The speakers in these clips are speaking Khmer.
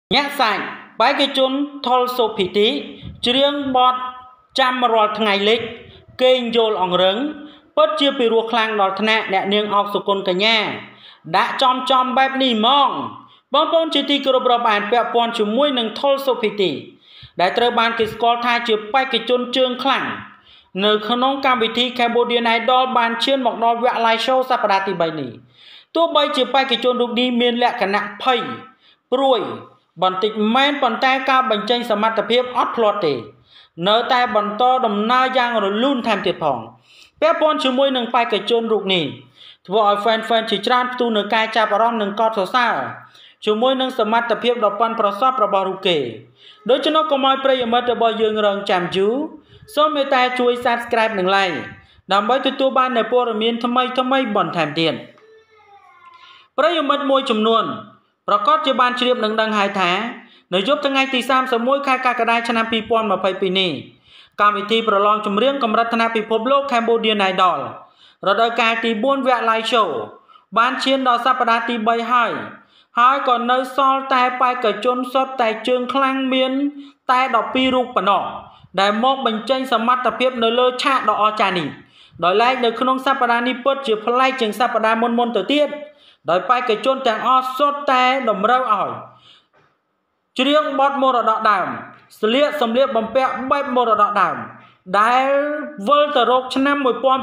nhã sạch bái cái chốn thol sô phí tí riêng bọt trăm rọt ngày lịch kênh dồn ong rứng bất chia bị ruột khlang đọt thạ nẹ niêng ọc sô côn cả nhà đã chom bẹp nì mong bóng bóng chỉ tì cơ rộp bàn bẹp bọn chú mùi nâng thol sô phí tí đại trơ bàn kì skol thai chứa bái cái chốn trương khlang nơi khả nông cam vị thi Cambodia này đo bàn chiên mọc đo vẹn lại show sắp đá tì bày nì tố bay chứa bái cái chốn đục đi miên lẹ cả nạ phây rồi bản tịch men bản tay cao bánh tranh sầm mặt tập hiệp ót lọt tỉ nở tay bản to đầm na giang rồi luôn tham tiệt phòng bé pon chú môi nâng phai cái chôn rụt nỉ vợ fan chỉ tràn tu nửa cai cha baron nâng cọt sổ xa chú môi nâng sầm mặt tập hiệp đọc pan prasop robot ruke đối cho nó có mọi prey mất ở bao dương rừng chạm chú số mấy tay chui subscribe nâng like đảm bảo tu ban này po miên tham mây bẩn tham tiền prey mất môi chùm nuônประกอบជាបានជ្រាបនឹងដឹងហើយថានៅយប់ថ្ងៃទី31ខែកក្កដាឆ្នាំ2022នេះកម្មវិធីប្រឡងចម្រៀងកម្រិតថ្នាក់ពិភពលោក Cambodia Idol រដូវកាលទី4វគ្គ Live Show បានឈានដល់សប្តាហ៍ទី3ហើយក៏នៅសល់តែបេក្ខជនសុទ្ធតែជើងខ្លាំងមានតែ12រូបប៉ុណ្ណោះដែលមកបញ្ចេញសមត្ថភាពនៅលើឆាកដ៏អស្ចារ្យនេះដោយឡែកនៅក្នុងសប្តាហ៍នេះពិតជាប្លែកជាងសប្តាហ៍មុនទៅទៀតដោយបេក្ខជនទាំងអស់សុទ្ធតែតម្រូវឲ្យច្រៀងបទមរតកដើមស្លៀកសម្លៀកបំពាក់បែបមរតកដើមដែលវិលទៅរកឆ្នាំ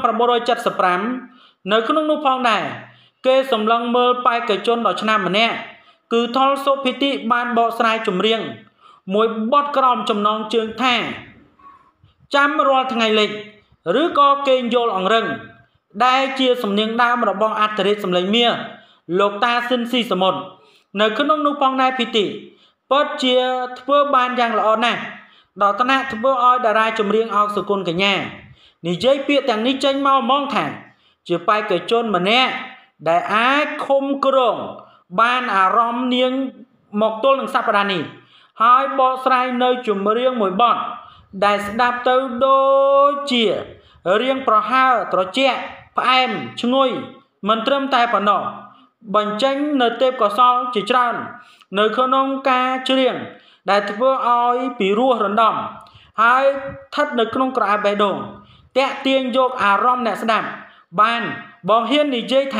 1975នៅក្នុងនោះផងដែរគេសម្លឹងមើលបេក្ខជនដល់ឆ្នាំម្នាក់គឺថុលសុភិតិបានបកស្រាយចម្រៀងមួយបទក្រោមចំណងជើងថាចាំរាល់ថ្ងៃលិចឬក៏គេងយល់អង្រឹងដែលជាសំនៀងដើមរបស់អធិរាជសម្លេងមាសលោកតាស៊ិនស៊ីសមុទ្រនៅក្នុងនោះផងដែរភិតិពិតជាធ្វើបានយ៉ាងល្អណាស់ដល់ថ្នាក់ធ្វើឲ្យតារាចម្រៀងអោកសុគន្ធកញ្ញានិយាយពាក្យទាំងនេះចេញមកហ្មងថាជាបេក្ខជនម្នាក់ដែលអាចឃុំគ្រងបានអារម្មណ៍នាងមកទល់នឹងសប្តាហ៍នេះហើយបកស្រាយនៅចម្រៀងមួយបទដែលស្ដាប់ទៅដូចជារៀងប្រហើរត្រជាក់ផ្អែមឈ្ងុយមិនត្រឹមតែប៉ុណ្ណោះបញ្ចេញនៅទេពកោសល្យជាច្រើននៅក្នុងការច្រៀងដែលធ្វើឲ្យពីរោះរណ្ដំហើយស្ថិតនៅក្នុងក្រអៅបេះដូងតាក់ទាញយកអារម្មណ៍អ្នកស្ដាប់បានបងហ៊ាននិយាយថា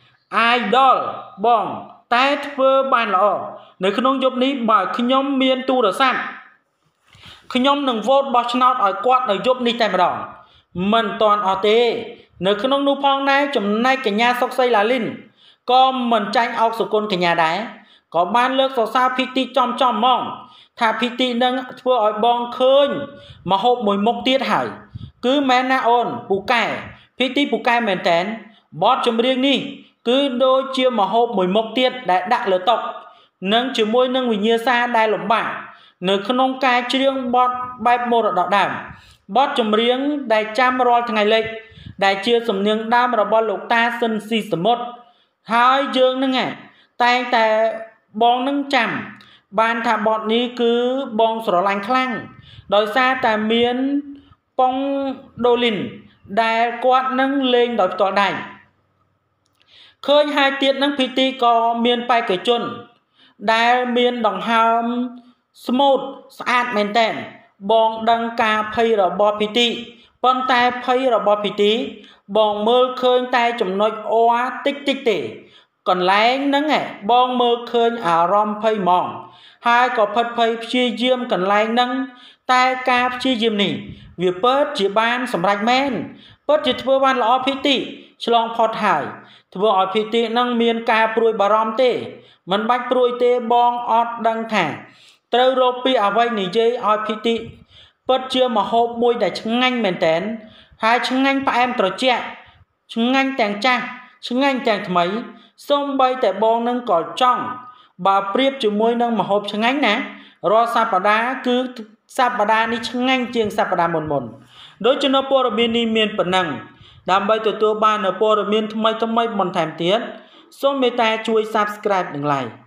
idol បងតែធ្វើបានល្អនៅក្នុងយប់នេះបើខ្ញុំមានទូរស័ព្ទខ្ញុំនឹងវោតបោះឆ្នោតឲ្យគាត់នៅយប់នេះតែម្ដងមិនតាន់អត់ទេនៅក្នុងនោះផងដែរចំណែកកញ្ញាសុកសីឡាលីនក៏មិនចាញ់អោកសុគន្ធកញ្ញាដែរក៏បានលើកសរសើរភិតិចំហ្មងថាភិតិនឹងធ្វើឲ្យបងឃើញមហូបមួយមុខទៀតហើយគឺមែនណាអូនពូកែភិតិពូកែមែនតែនបទចម្រៀងនេះគឺដូចជាមហូបមួយមុខទៀតដែលដាក់លើតុនិងជាមួយនឹងវិញ្ញាសាដែលលំបាកនៅក្នុងការច្រៀងបទបែបមរតកដើមបទចម្រៀងដែលចាំរាល់ថ្ងៃលិចដែលជាសំនៀងដើមរបស់លោកតាស៊ិនស៊ីសមុទ្រហើយយើងនឹងតែងតែបងនឹងចាំបានថាបទនេះគឺបងស្រឡាញ់ខ្លាំងដោយសារតែមានប៉ុងដូលីនដែលគាត់នឹងលេងដោយផ្ទាល់ដៃឃើញហើយទៀតនឹងភិតិក៏មានបេក្ខជនដែលមានដង្ហើមស្មូតស្អាតមែនតើបងដឹងការភ័យរបស់ភិតិប៉ុន្តែភ័យរបស់ភិតិបងមើលឃើញតែចំណុចអតិចទេកន្លែងហ្នឹងបងមើលឃើញអារម្មណ៍ភ័យហ្មងហើយក៏ផិតភ័យព្យាយាមកន្លែងហ្នឹងតែការព្យាយាមនេះវាពិតជាបានសម្រេចមែនពិតជាធ្វើបានល្អភិតិឆ្លងផុតហើយធ្វើឲ្យភិតិហ្នឹងមានការព្រួយបារម្ភទេមិនបាច់ព្រួយទេបងអត់ដឹងថាត្រូវរកពីអ្វីនិយាយឲ្យភិតិពិតជាម្ហូបមួយដែលឆ្ងាញ់មែនតើហើយឆ្ងាញ់ផ្អែមត្រជាក់ឆ្ងាញ់ទាំងចាស់ឆ្ងាញ់ទាំងថ្មីសូម្បីតែបងនឹងក៏ចង់បើប្រៀបជាមួយនឹងម្ហូបឆ្ងាញ់ណារាល់សប្តាហ៍គឺសប្តាហ៍នេះឆ្ងាញ់ជាងសប្តាហ៍មុនដូចជានៅព័ត៌មាននេះមានប៉ុណ្ណឹងដើម្បីទទួលបាននៅព័ត៌មានថ្មីបន្ថែមទៀតសូមមេត្តាជួយ Subscribe និង Like